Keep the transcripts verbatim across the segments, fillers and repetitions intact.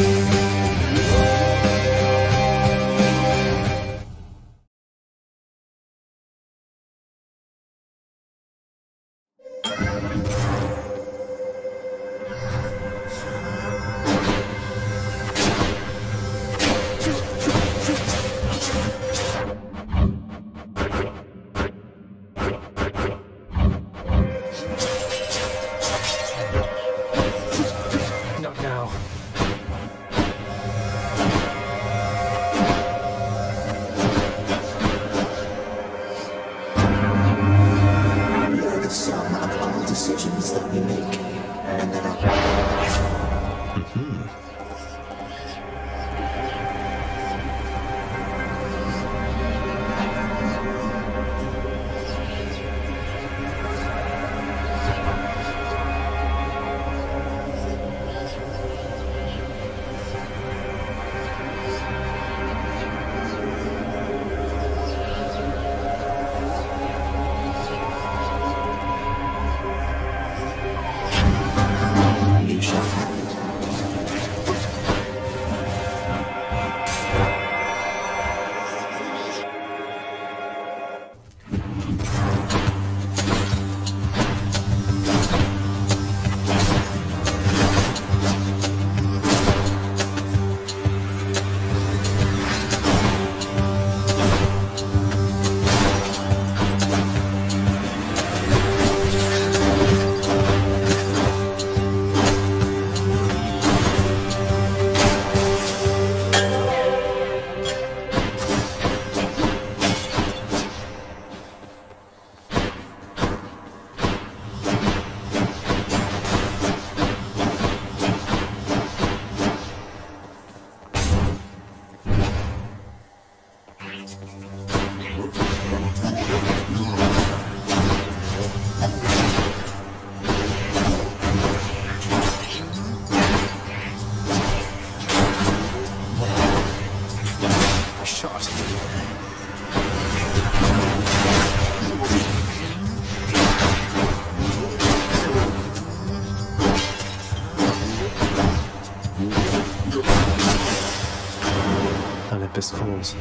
Olympus calls.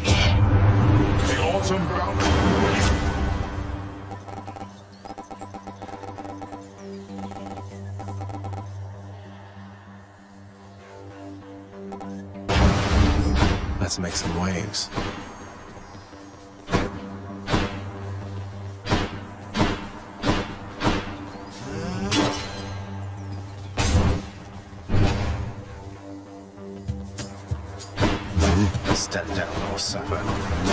The autumn bound. Let's make some waves. Step down or suffer.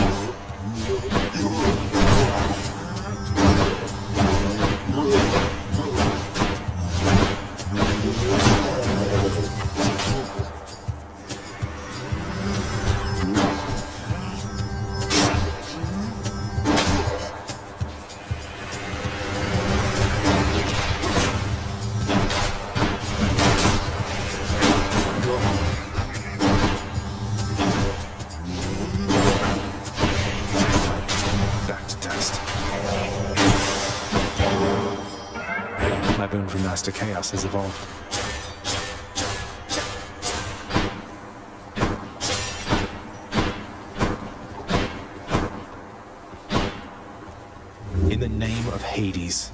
My boon from Master Chaos has evolved. In the name of Hades.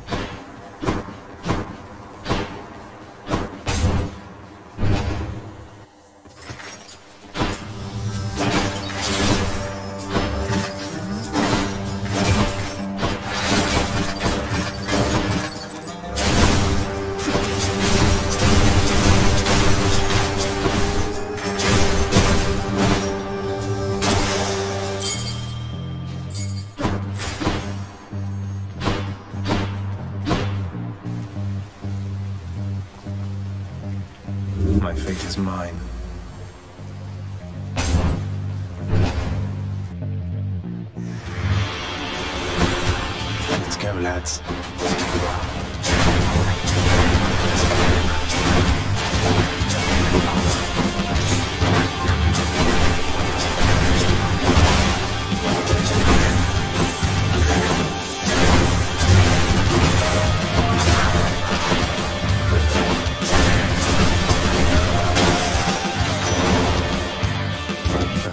My fate is mine. Let's go, lads.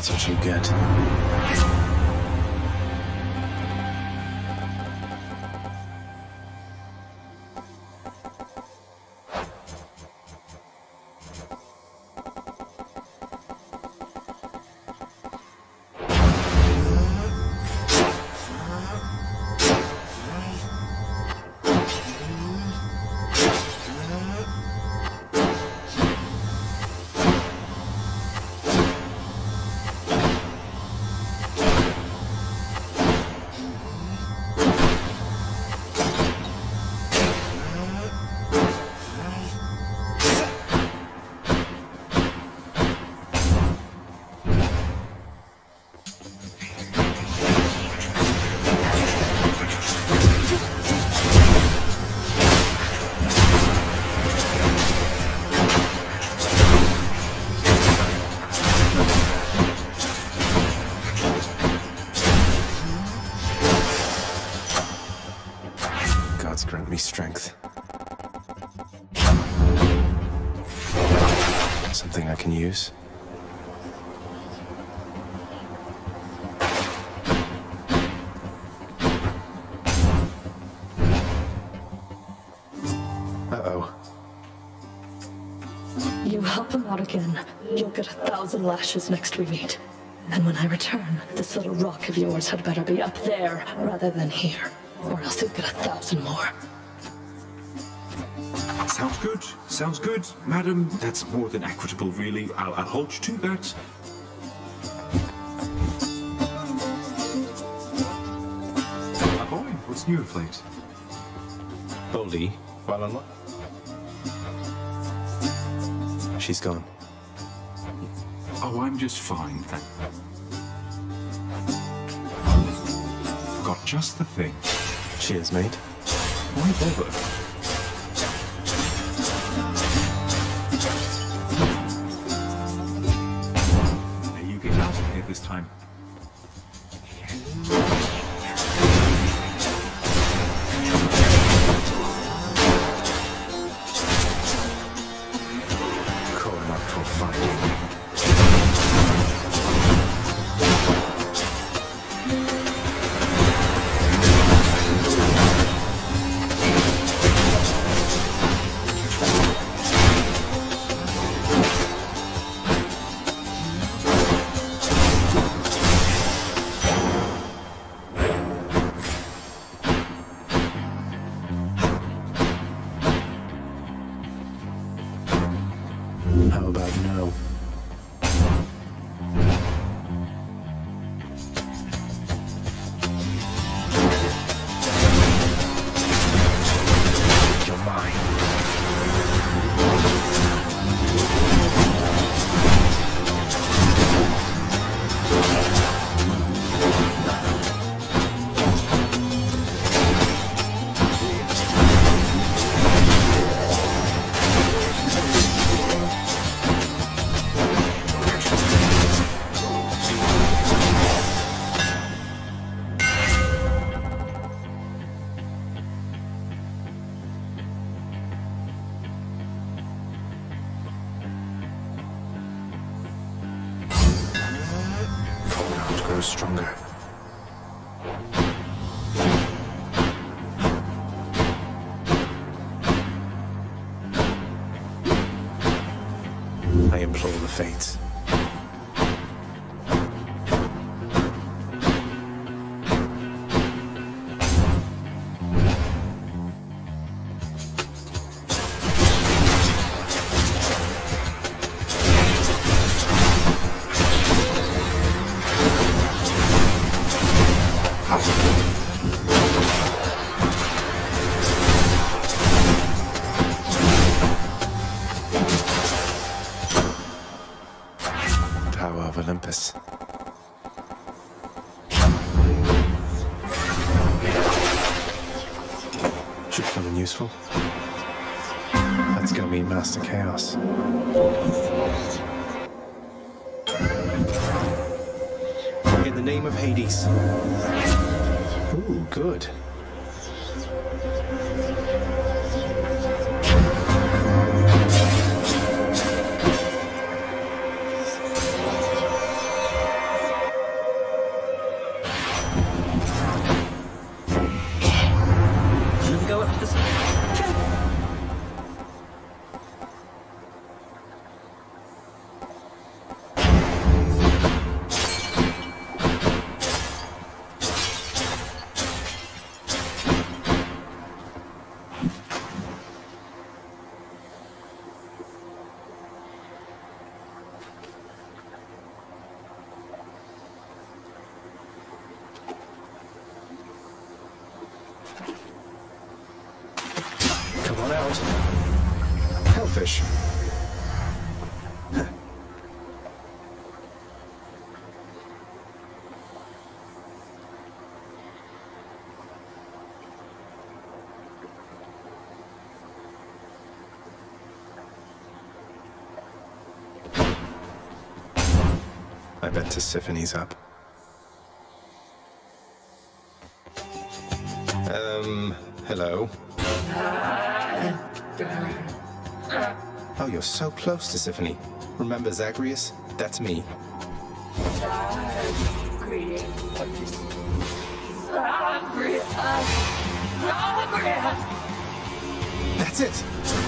That's what you get. Grant me strength. Something I can use. Uh-oh. You help him out again, you'll get a thousand lashes next we meet. And when I return, this little rock of yours had better be up there rather than here. Or else you'll get a thousand more. Sounds good. Sounds good, madam. That's more than equitable, really. I'll, I'll hold you to that. Ah, boy, what's new of late? Boldy, while on what? She's gone. Oh, I'm just fine, thank Forgot just the thing. Cheers, mate. Why bother? This time. Call him up for fighting. How about no? You're mine. Grows stronger. I implore the fates. Power of Olympus. Should come in useful. Let's go meet Master Chaos. In the name of Hades. Ooh, good. out. Hellfish. I bet Tissiphane's up. Um, hello? Oh, you're so close, Tisiphone. Remember Zagreus? That's me. Zagreus. Zagreus. Zagreus. That's it!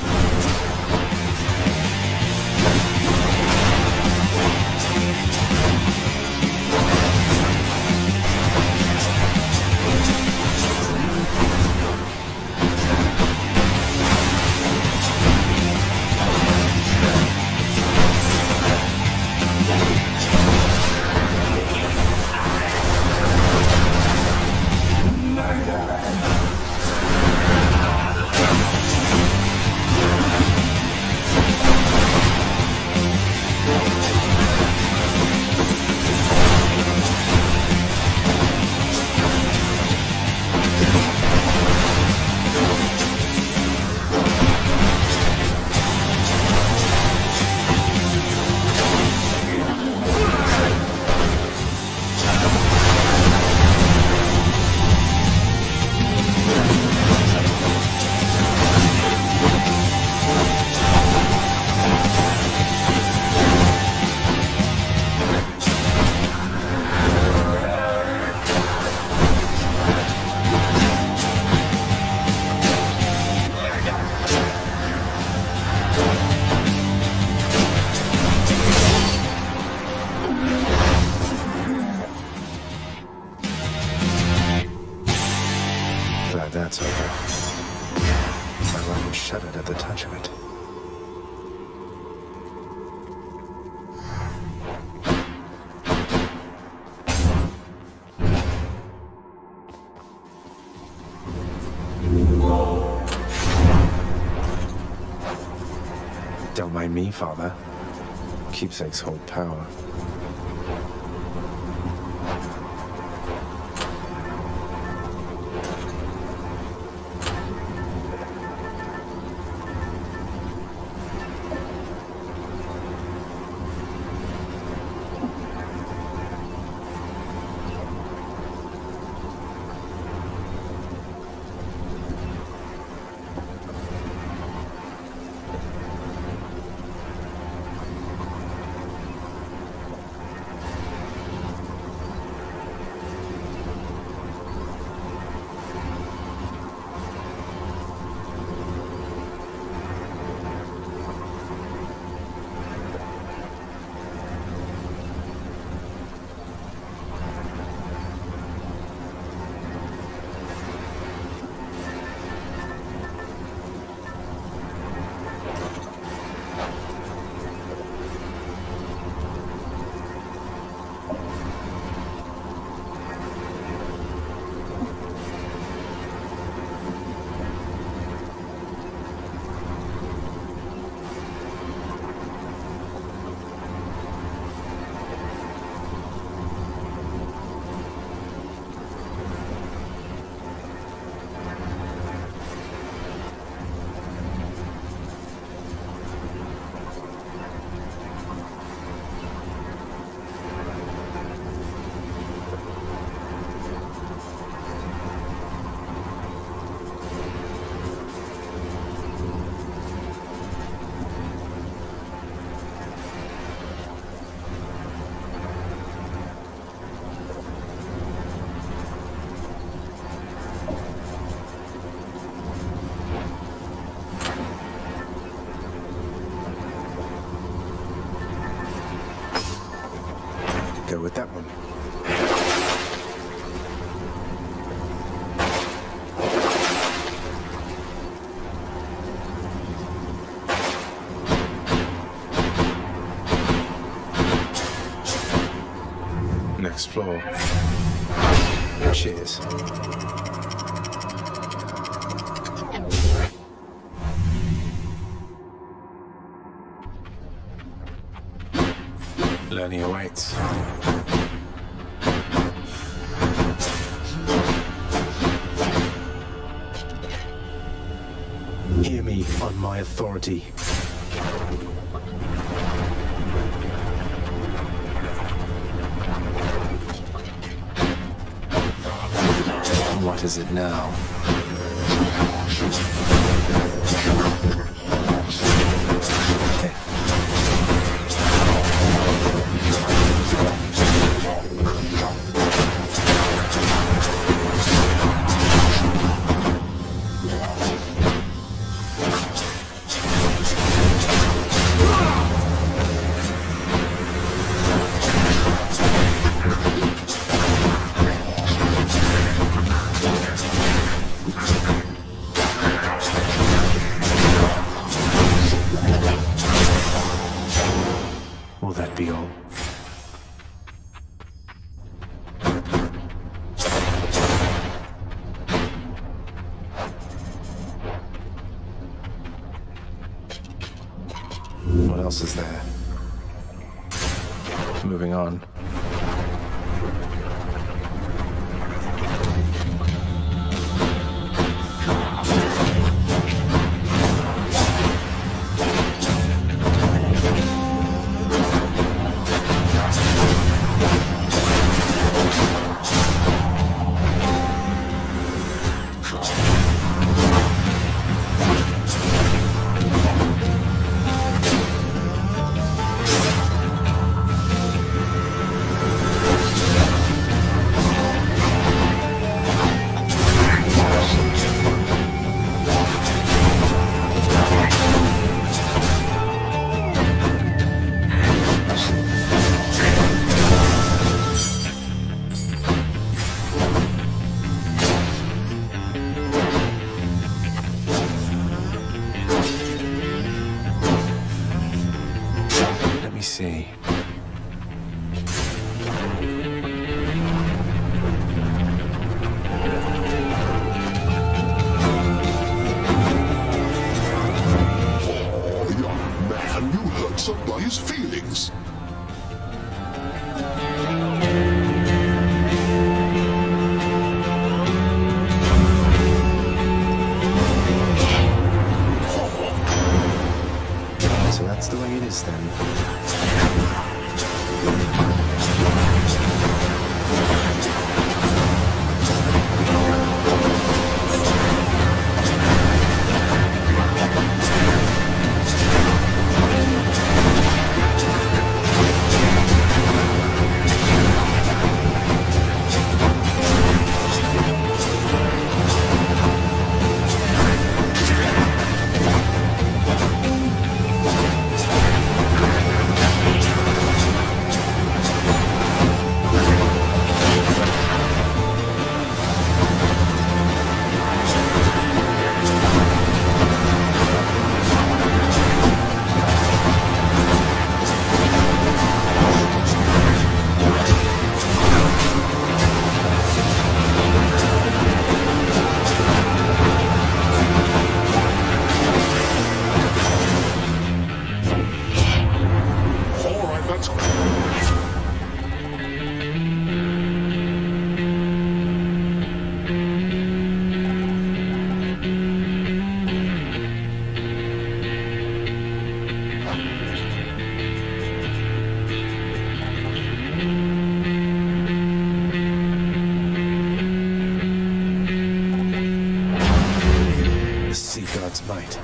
Glad that's over. My rifle shuddered at the touch of it. Don't mind me, Father. Keepsakes hold power. Go with that one. Next floor. Cheers. Learning awaits. Hear me on my authority. What is it now? Will that be all? What else is there? Moving on. See. Oh, young man, you hurt somebody's feelings. So that's the way it is then. God's might.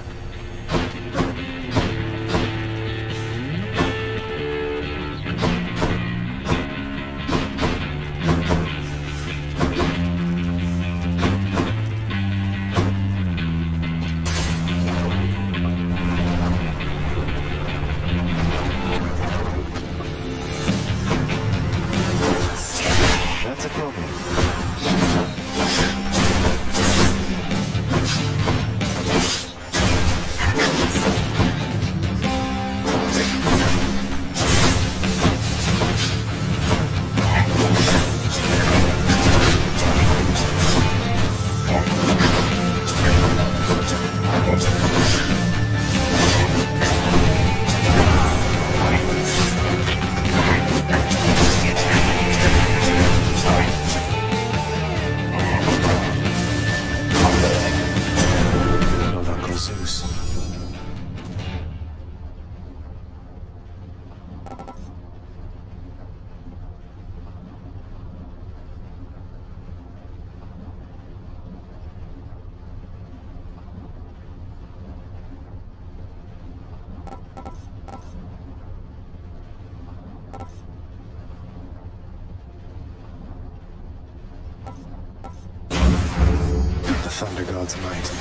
That's a problem. Thunder God's might.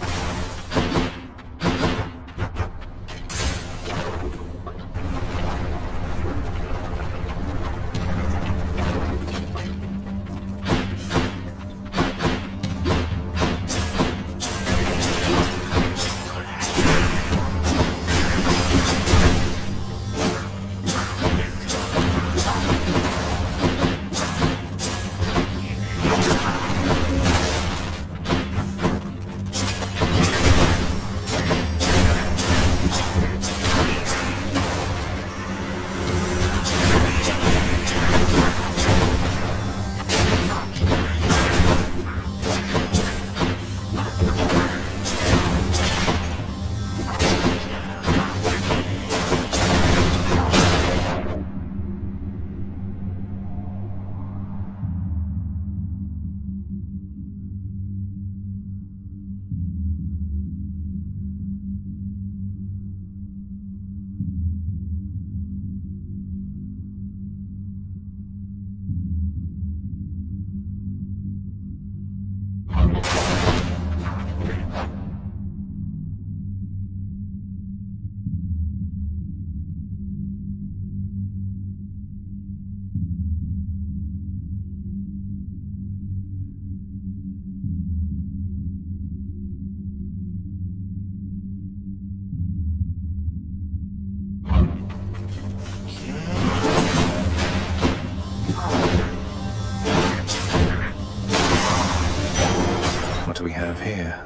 What do we have here?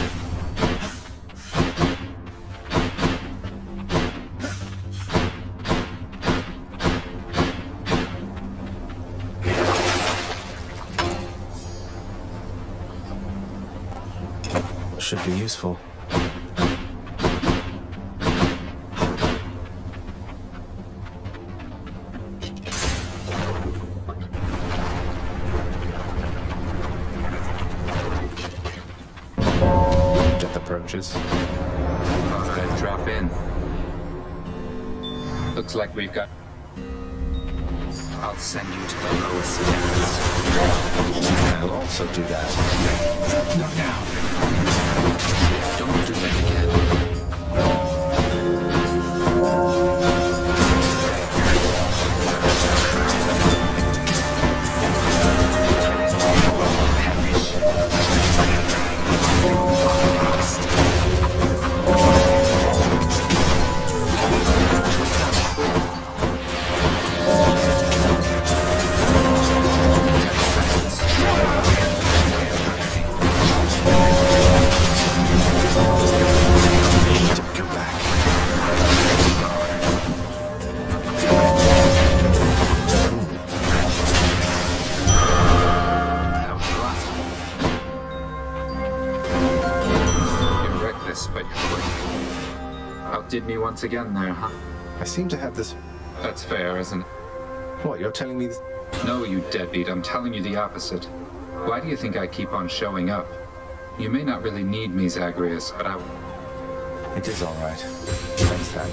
Should be useful. Death approaches. Thought I'd drop in. Looks like we've got... I'll send you to the lowest depths. I'll also do that. Not now. Don't do that again. Outdid me once again there, huh? I seem to have this... That's fair, isn't it? What, you're telling me this... No, you deadbeat. I'm telling you the opposite. Why do you think I keep on showing up? You may not really need me, Zagreus, but I... It is all right. Thanks, Dad.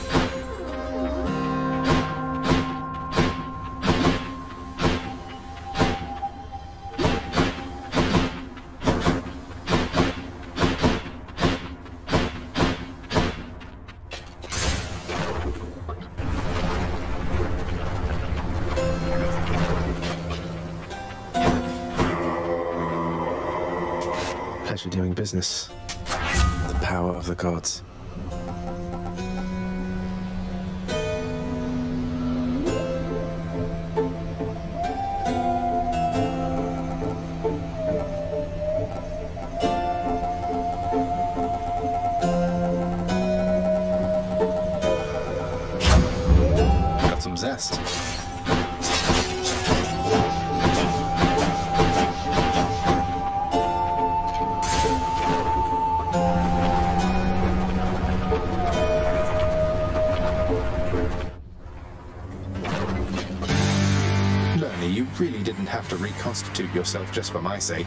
Pleasure doing business. The power of the gods. Got some zest. You really didn't have to reconstitute yourself just for my sake.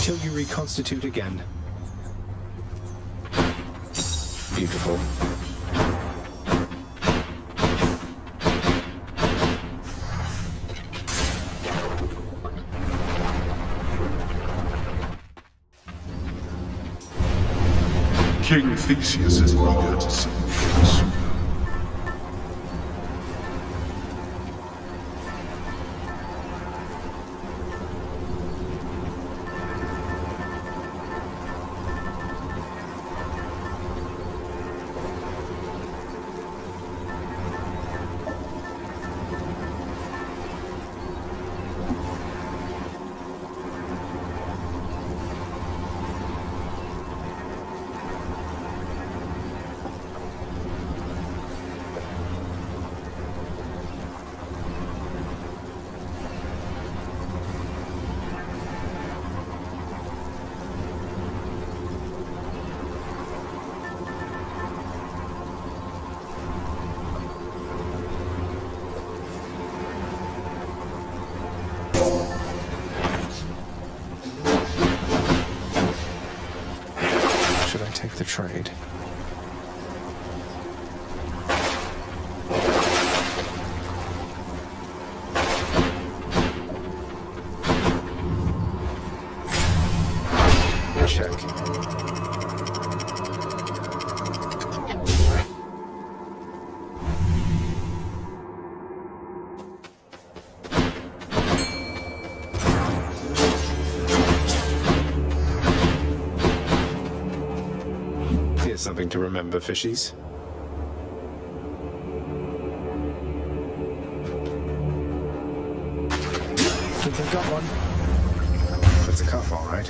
Till you reconstitute again. Beautiful. King Theseus is eager to see you soon. The trade. Check. Something to remember, fishies. Think I got one. It's a cuff, all right.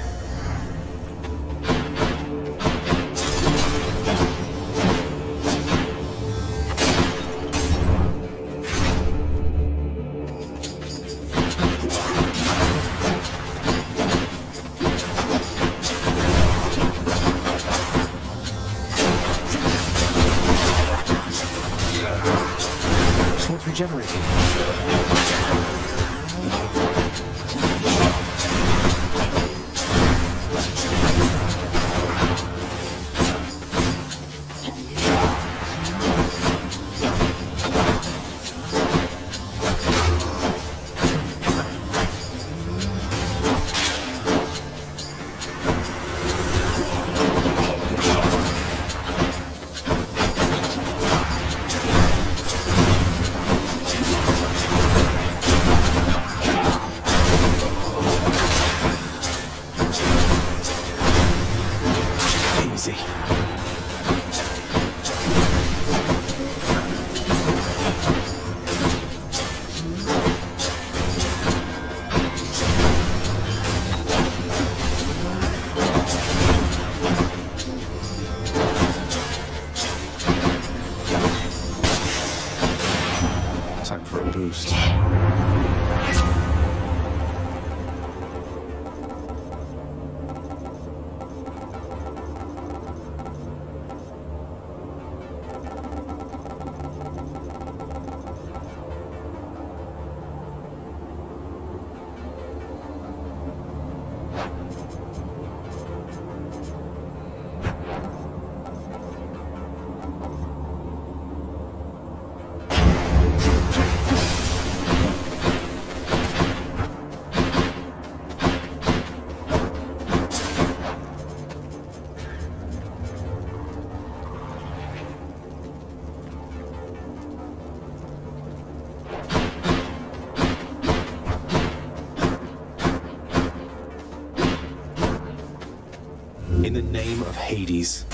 Regenerating. Boost. In the name of Hades.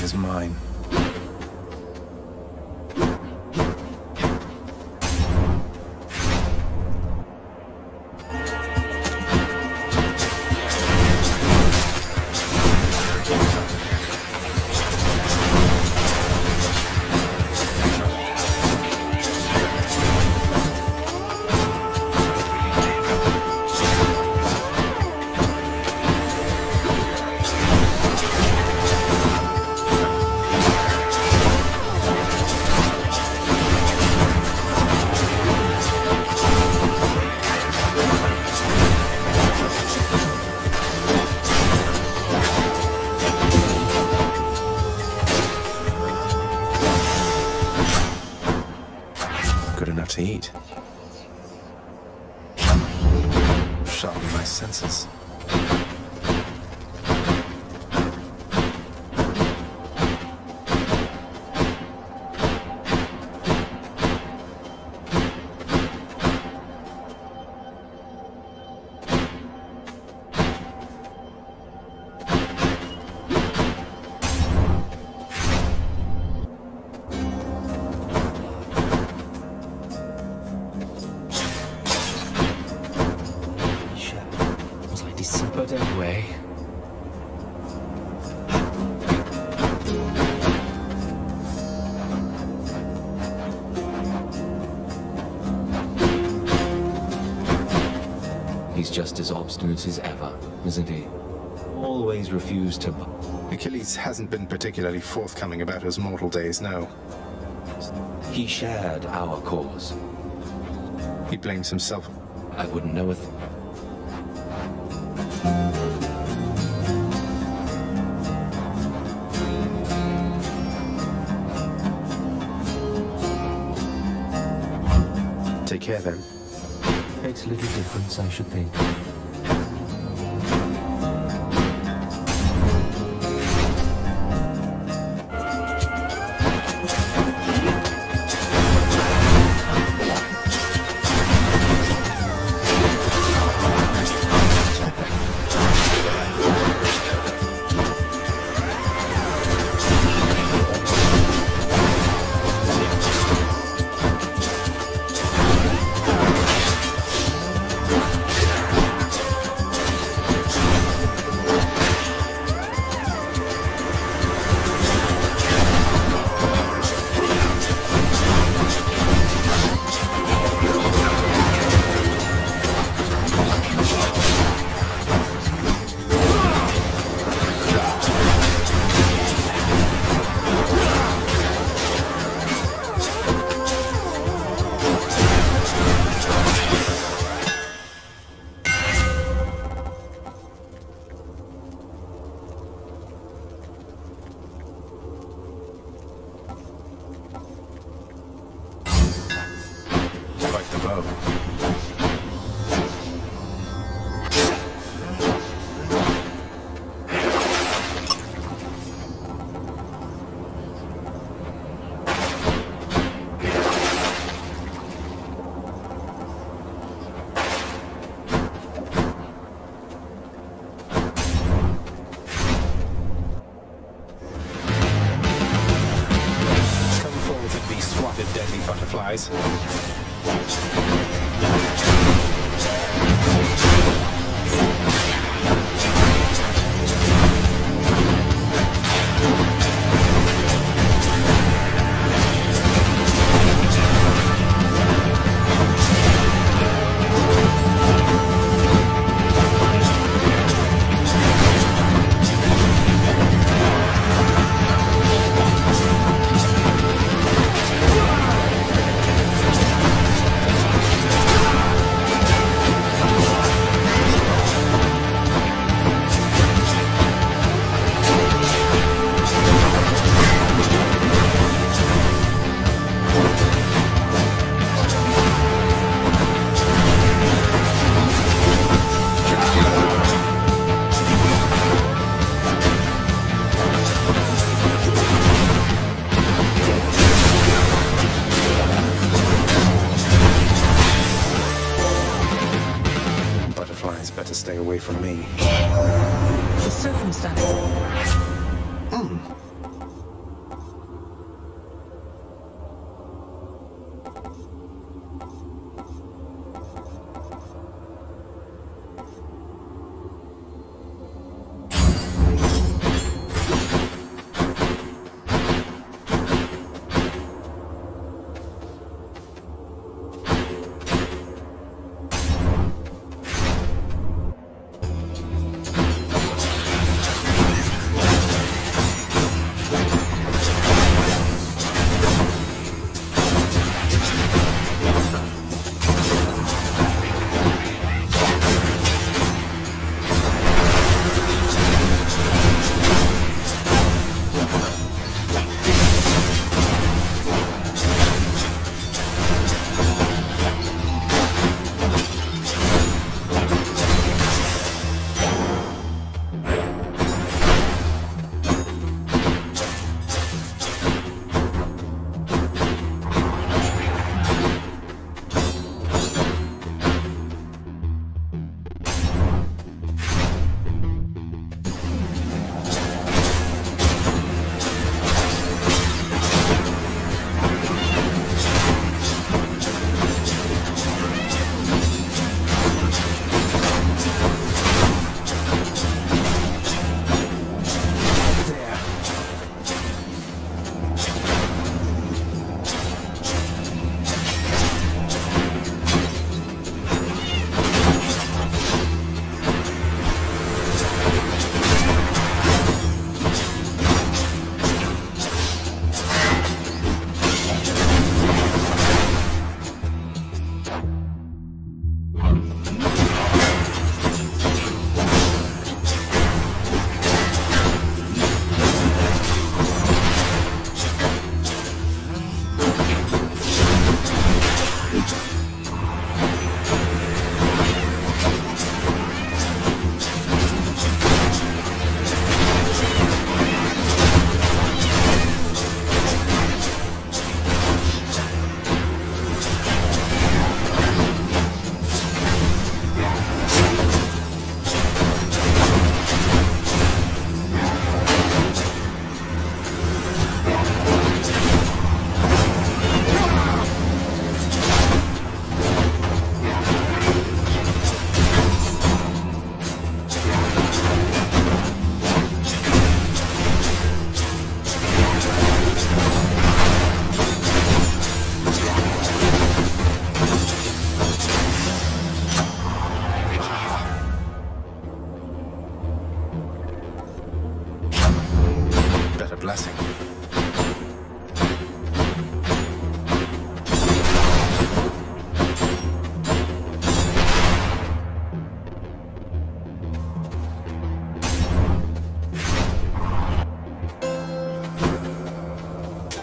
fate is mine. Good enough to eat. Sharpen my senses. But anyway... He's just as obstinate as ever, isn't he? Always refused to... Achilles hasn't been particularly forthcoming about his mortal days, no. He shared our cause. He blames himself. I wouldn't know a thing. Take care then. Makes little difference, I should think. Deadly butterflies. Better stay away from me. The circumstance. Hmm.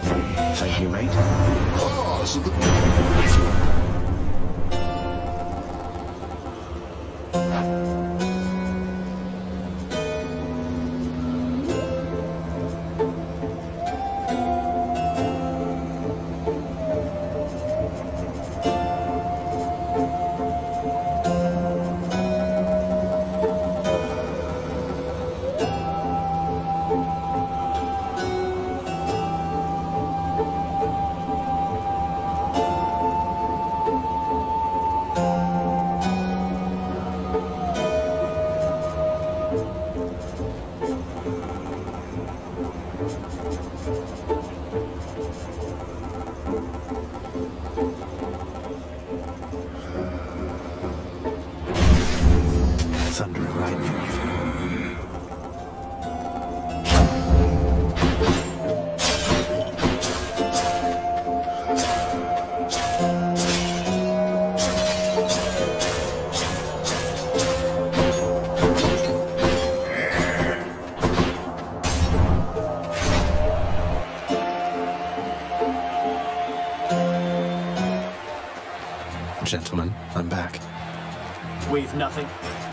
Thank you, mate. Ah, so the... Thunder and lightning. Gentlemen, I'm back. We've nothing.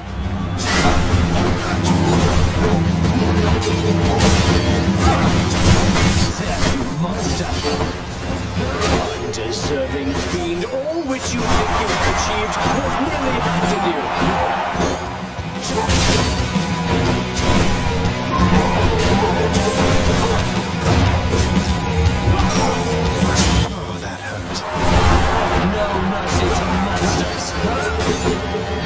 There, you monster! Undeserving fiend, all which you think you have achieved was merely handed you. Oh, that hurt. No mercy to monsters.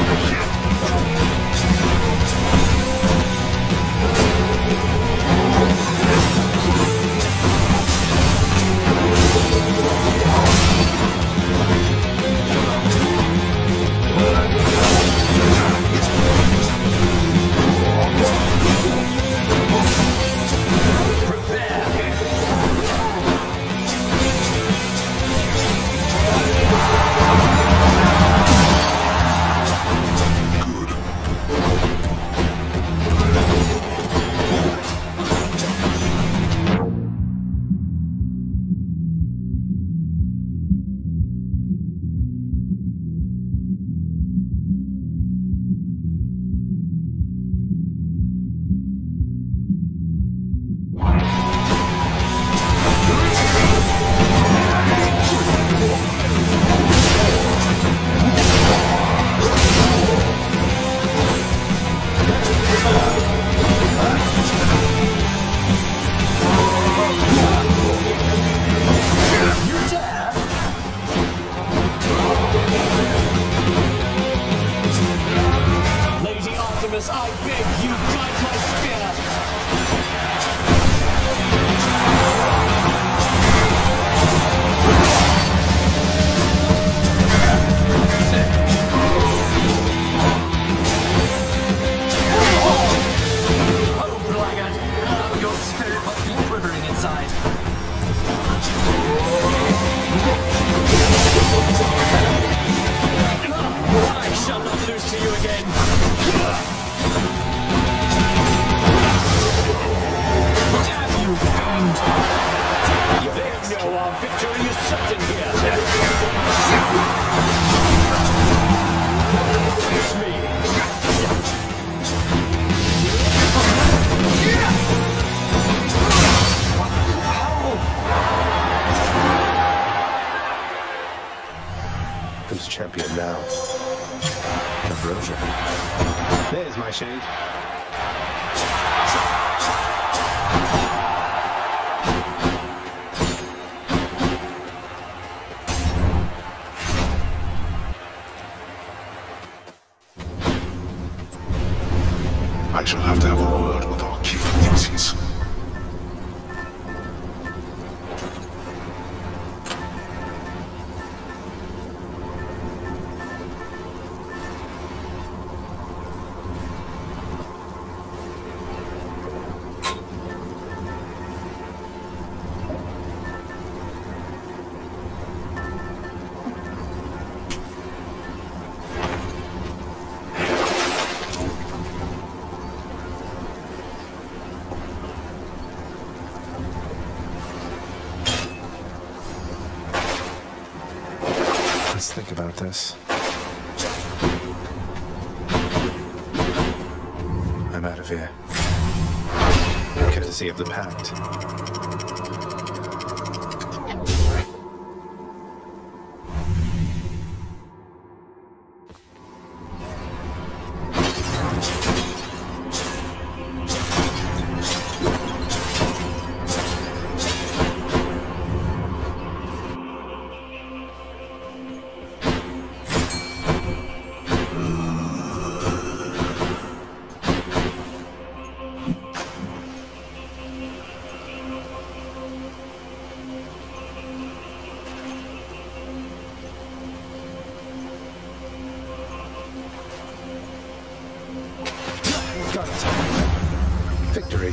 I beg you, guide my spear! Oh, blackguard! Oh, your spirit must be quivering inside. I shall not lose to you again! Damn you, fiend! They know our victory is certain here! Face me! Who's champion now? Ambrosia. There's my shade. I shall have to have a word with our King Theseus. Let's think about this. I'm out of here. Courtesy of the Pact. Victory.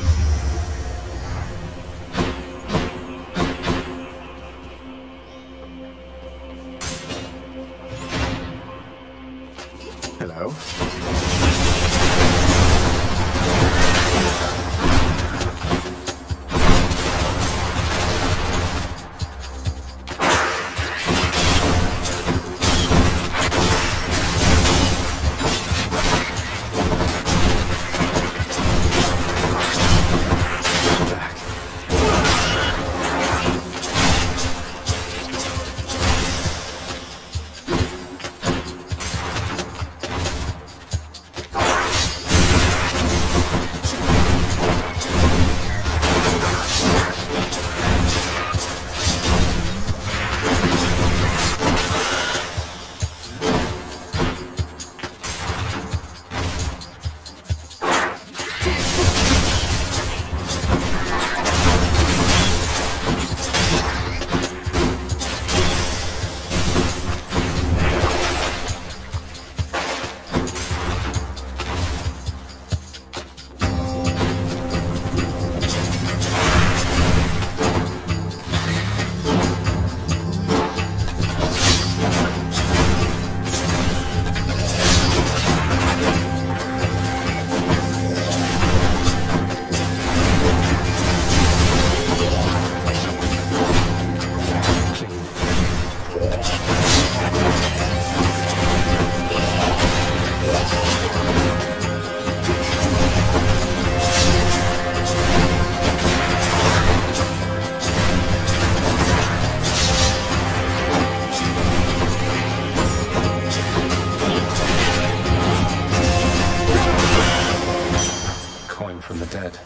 Hello. From the dead.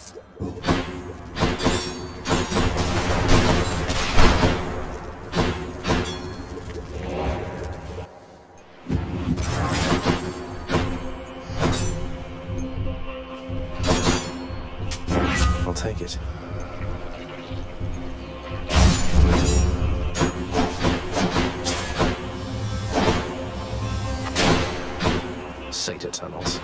I'll take it. Sata tunnels.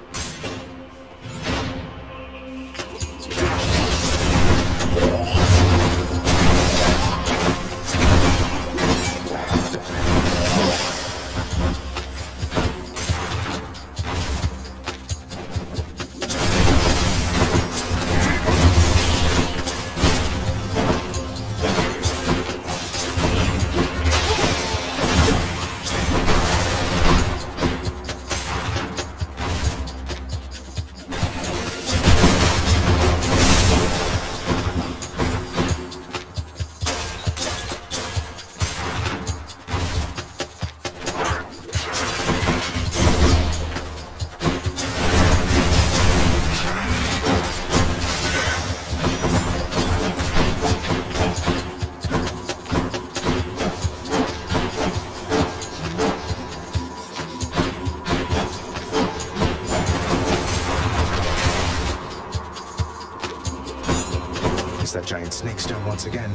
That giant snake stone once again.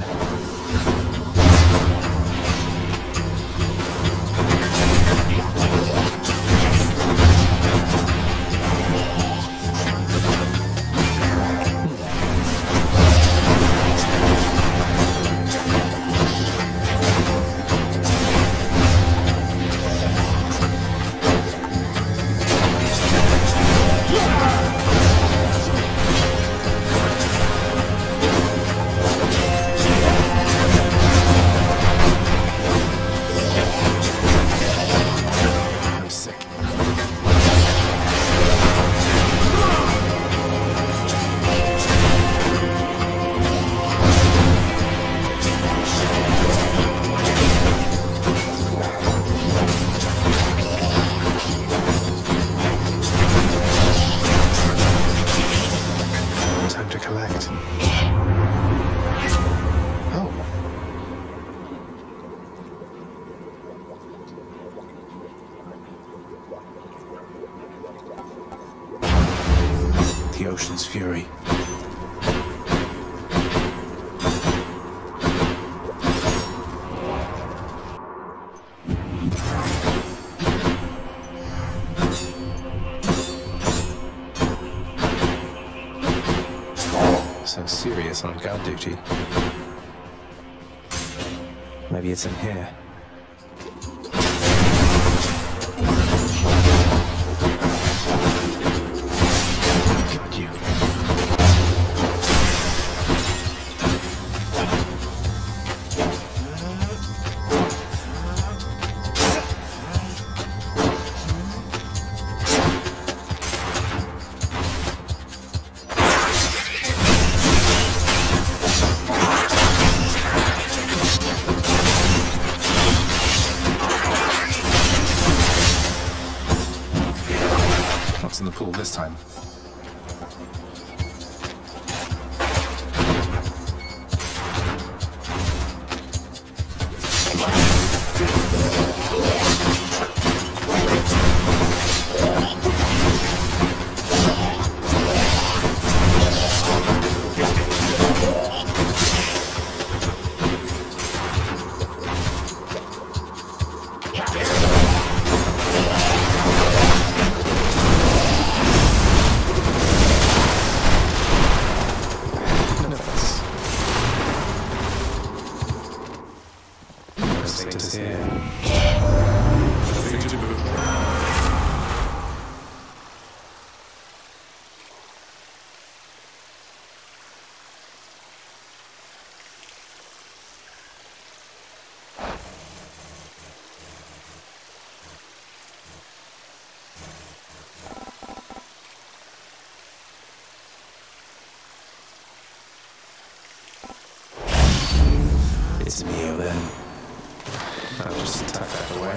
ocean's fury. So serious on guard duty. Maybe it's in here. Got you. What's in the pool this time? Status here. It's Neo then. I'll just tuck that away.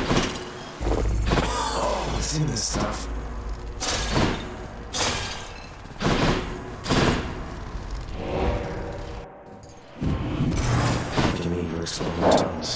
Oh, what's in this stuff? Give me your experiments.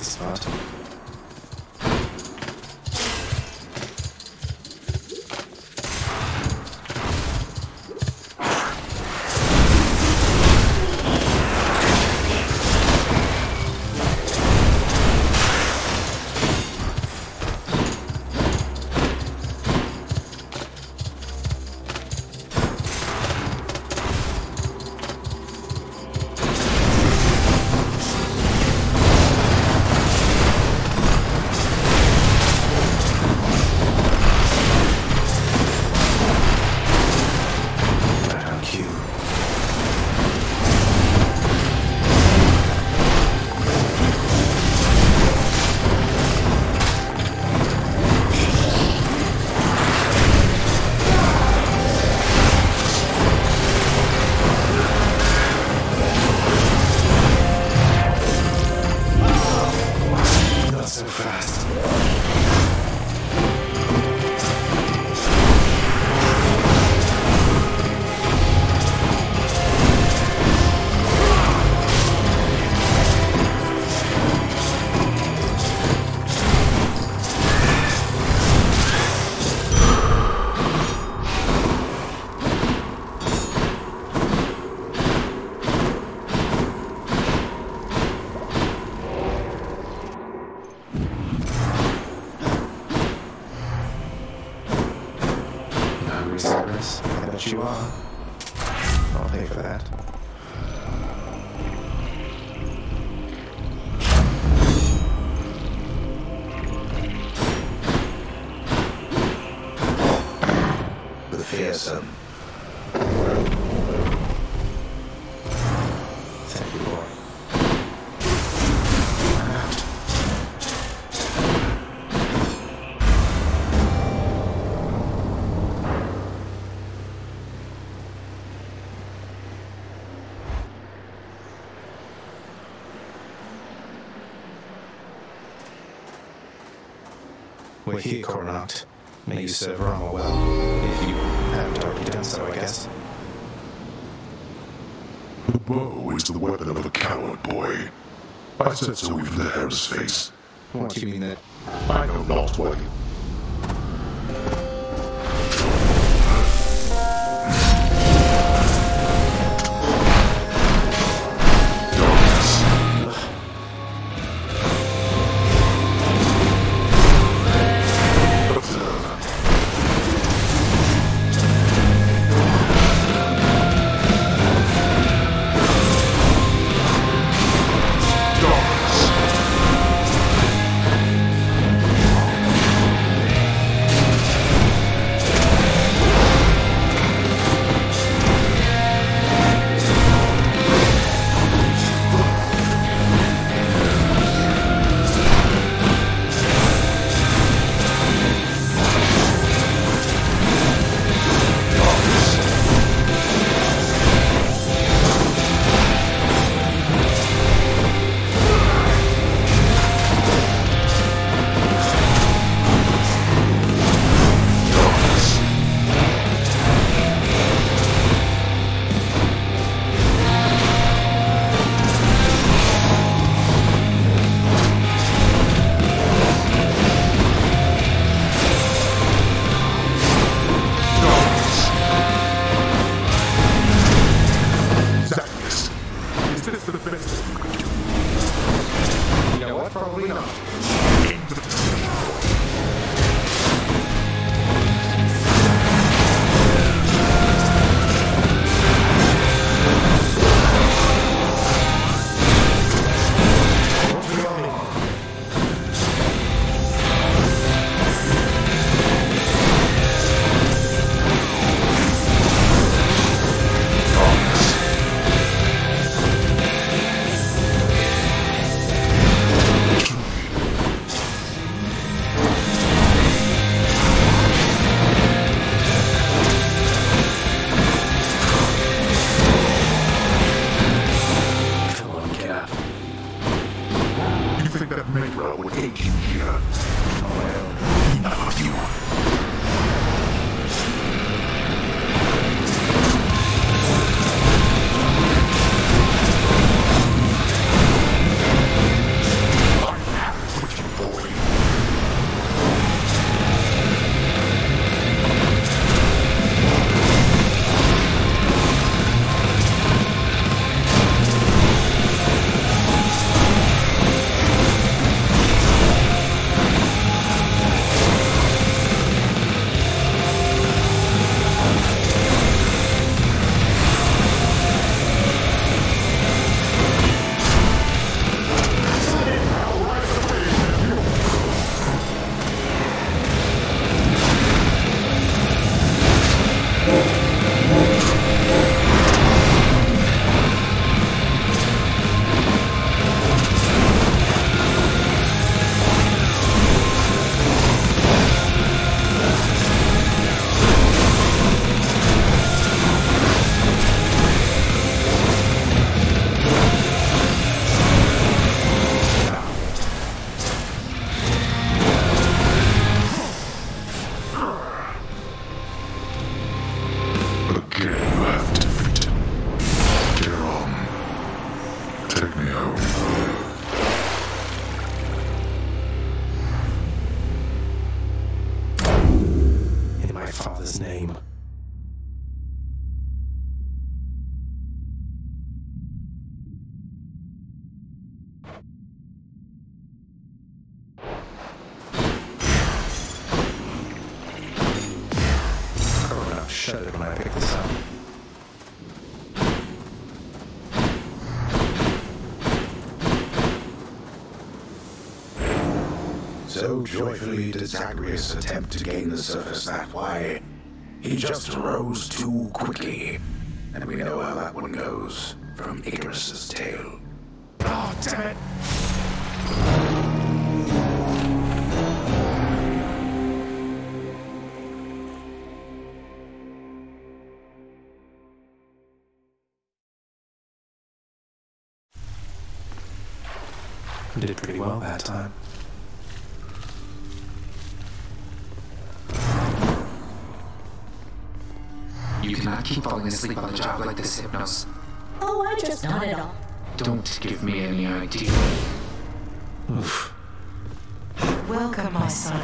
the spot. Zagreus, I bet you are. I'll pay for that. The fearsome. Thank you, boy. I'm out. We're here, Coronat. May you serve Rama well, if you haven't already done so, I guess. The bow is the weapon of a coward, boy. I said so even to Hera's face. What do you mean that? I know not what. Probably not. would take you here. Well, enough of you. shuddered when I picked this up. So joyfully did Zagreus attempt to gain the surface that way. He just arose too quickly, and we know how that one goes from Icarus's tale. Oh, damn it! Did pretty well that time. You cannot keep falling asleep on the job like this, Hypnos. Oh, I just not at all. Don't give me any idea. Oof. Welcome, my son.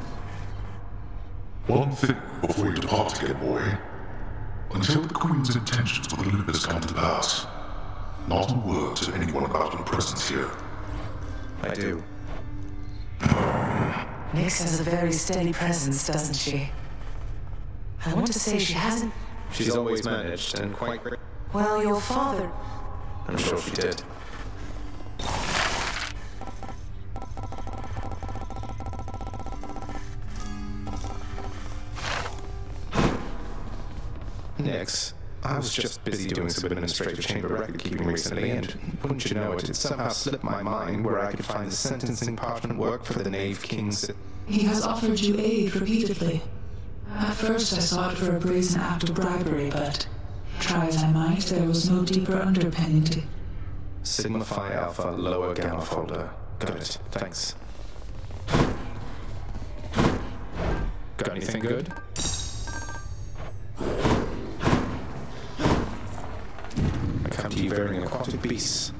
One thing before you depart again, boy. Until the Queen's intentions with Olympus come to pass, not a word to anyone about your presence here. I do. Nyx has a very steady presence, doesn't she? I want to say she hasn't... She's always managed, and quite great. Well, your father... I'm sure she did. Nyx, I was just busy doing some administrative chamber record keeping recently, and wouldn't you know it, it somehow slipped my mind where I could find the sentencing parchment work for the Knave King's... He has offered you aid repeatedly. At first I saw it for a brazen act of bribery, but try as I might, there was no deeper underpinning to... Sigma Phi Alpha Lower Gamma folder. Got it. Thanks. Got anything good? I come to you bearing aquatic beasts.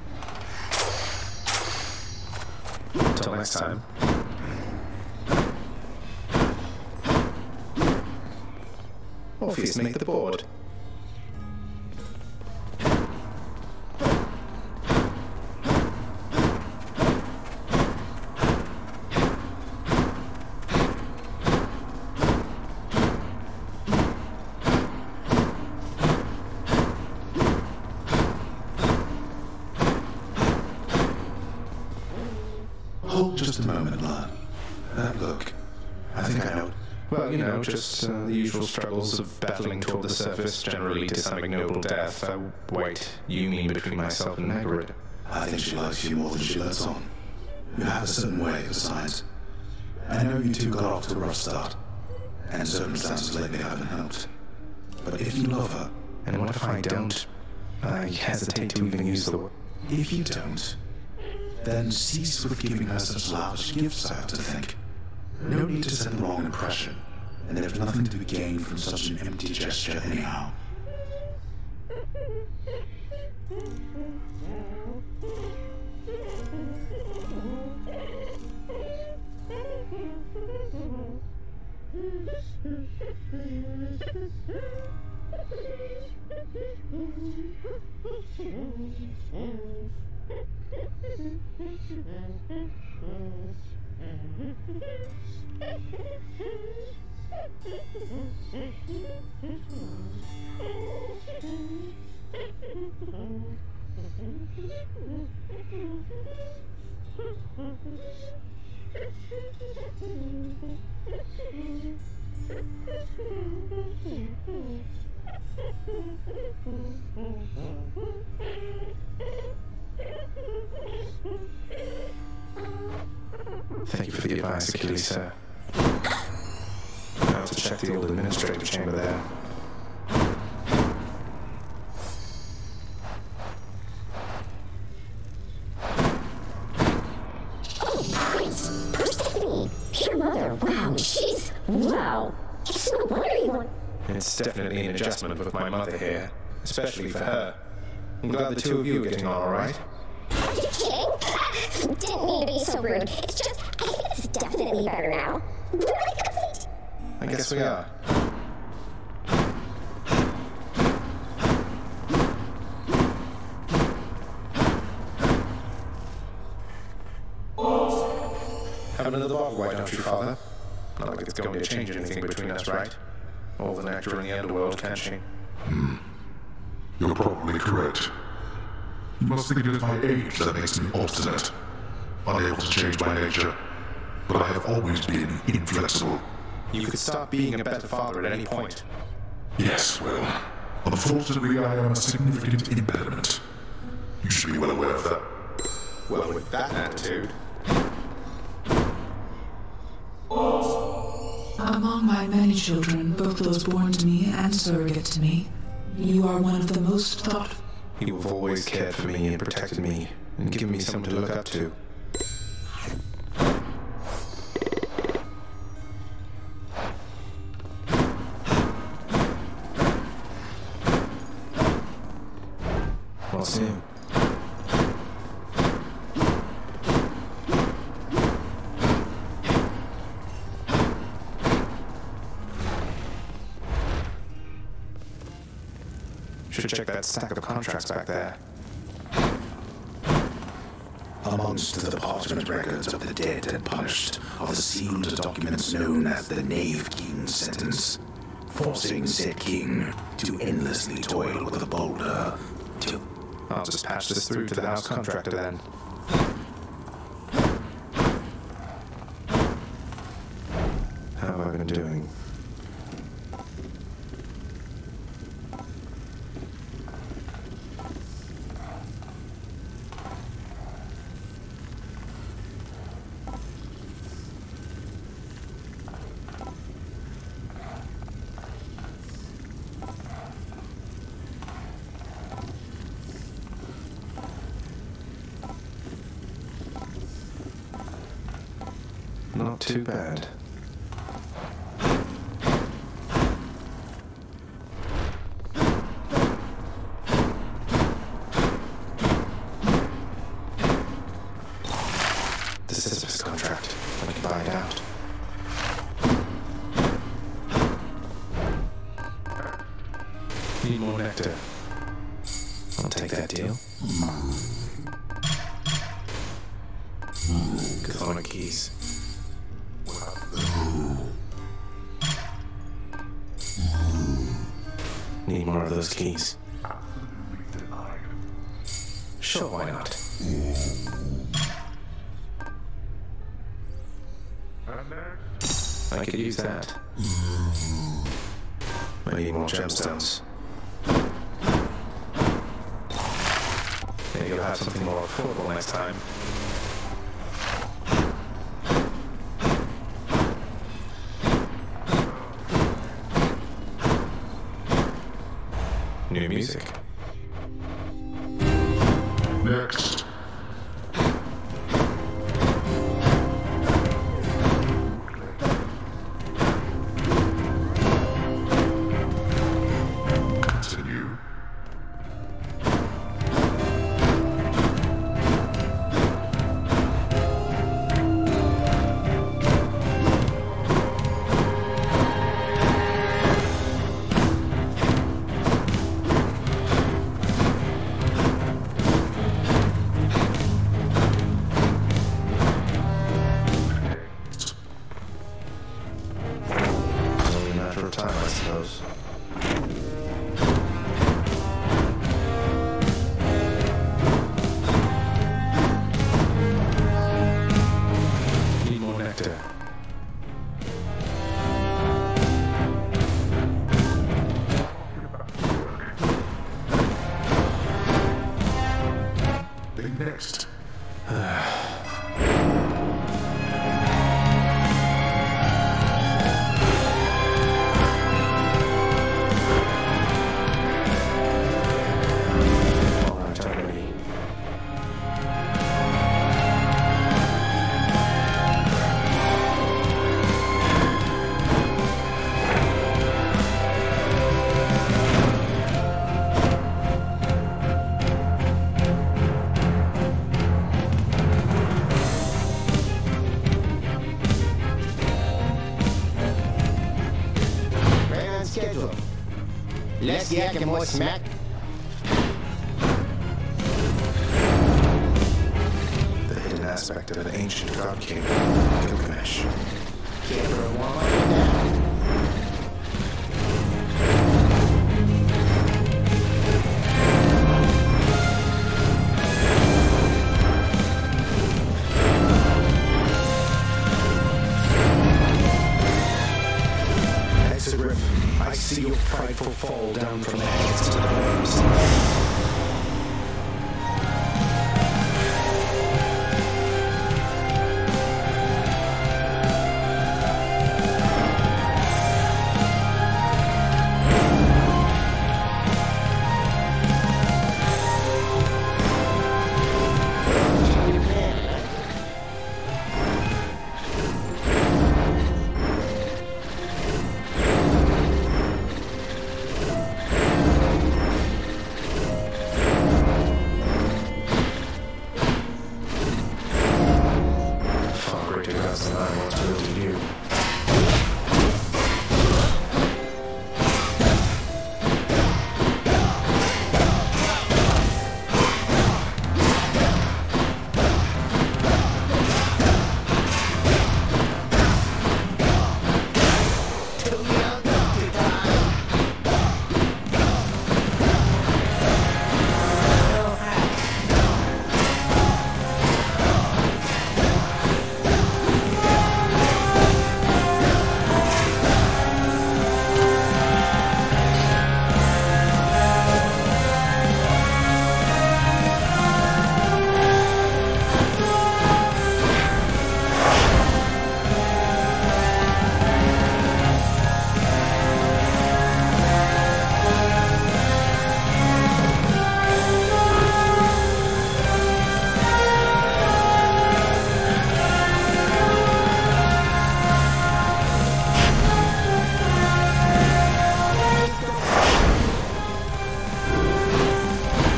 Until next time. Orpheus, make the board. Hold just a moment, lad. That look. I think I know it. Well, you know, just uh, the usual struggles of battling toward the surface, generally to some ignoble death. Uh, wait, you mean between myself and Margaret? I think she likes you more than she lets on. You have a certain way, besides. I know you two got off to a rough start, and circumstances lately haven't helped. But if you love her... And what if I don't? I hesitate to even use the word. If you don't, then cease with giving her such lavish gifts, I have to think. No need to send the wrong impression, and there's nothing to be gained from such an empty gesture anyhow. Thank you for the advice, Achilles, sir. Now to check the old administrative chamber there. Oh, Prince! Persephone! Pure mother! Wow, she's... Wow! It's no wonder you want... It's definitely an adjustment with my mother here, especially for her. I'm glad the two of you are getting on all right. Are you kidding? Didn't mean to be so rude. It's just, I think it's definitely better now. We're really complete. I guess we are. Have another bottle, why don't you, Father? Not like it's going to change anything between us, right? all the nectar in the underworld, can't she? Hmm. You're probably correct. You must think it is my age that makes me obstinate, unable to change my nature, but I have always been inflexible. You could start being a better father at any point. Yes, well, unfortunately I am a significant impediment. You should be well aware of that. Well, with that attitude... Among my many children, both those born to me and surrogate to me, you are one of the most thoughtful. You have always cared for me and protected me, and given me someone to look up to. What's new? Should check that stack of contracts back there. Amongst the parchment records of the dead and punished are the sealed documents known as the Knave King's sentence, forcing said king to endlessly toil with the boulder to... I'll just patch this through to the house contractor then. How have I been doing? Not too bad. The Sisyphus contract. I can buy it out. Need more nectar. I'll take that deal. Chthonic keys. Need more of those keys. Sure, why not? I could use that. I need more gemstones. Maybe you'll have something more affordable next time. New music. Next. Continue. Next. Less yak and more smack. The hidden aspect of an ancient god king, Gilgamesh. Care for a warm-up with that? frightful fall down from their heads to the waves. Far greater gods than I once willed in you.